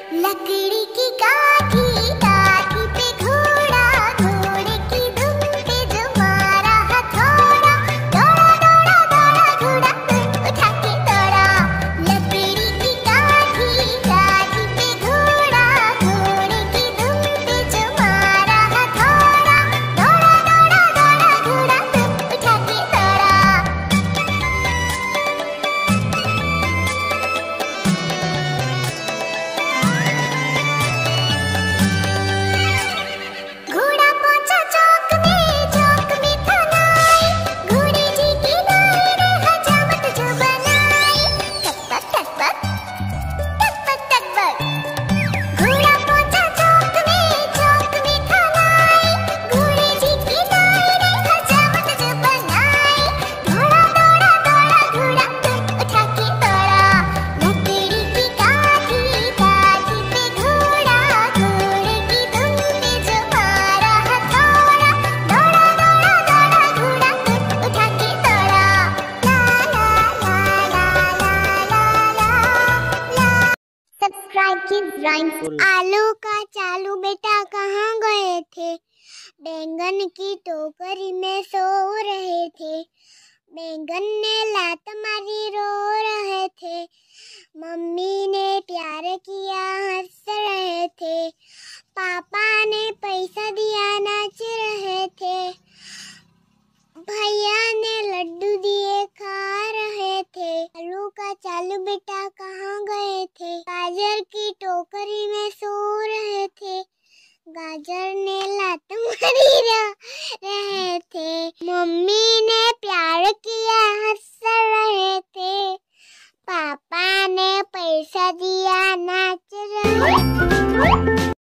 लकड़ी की काठी काठी पे घोड़ा, घोड़े की दुम पे जो मारा हथौड़ा, दौड़ा दौड़ा दौड़ा घोड़ा उठा के दौड़ा। लकड़ी की काठी काठी पे घोड़ा, घोड़े की दुम पे जो मारा हथौड़ा, दौड़ा दौड़ा दौड़ा घोड़ा उठा के दौड़ा। घोड़ा पहुंचा चौक में था नाई, घोड़े जी की नाई ने हजामत जो बनाई। टक टक टक टक टक टक। घोड़ा पहुंचा चौक में था नाई, घोड़े जी की नाई ने हजामत जो बनाई। दौड़ा दौड़ा दौड़ा घोड़ा उठा के दौड़ा। लकड़ी की काठी काठी पे घोड़ा, घोड़े की दुम पे जो मारा हथौड़ा, दौड़ा दौड़ा दौड़ा घोड़ा उठा के दौड़ा। ला ला ला ला ला ला ला ला। Subscribe kids rhymes. आलू का चालू बेटा कहाँ गए थे? बैंगन की टोकरी में सो रहे थे। बैंगन ने लात मारी रो रहे थे। मम्मी ने प्यार किया हंस रहे थे। पापा ने पैसा दिया नाच रहे थे। भैया ने लड्डू दिए खा रहे थे। आलू का चालू बेटा कहाँ गए थे? गाजर की टोकरी में सो रहे थे। गाजर ने लात मारी रहे थे। मम्मी ने प्यार किया हंस रहे थे। पापा ने पैसा दिया नाच रहे थे।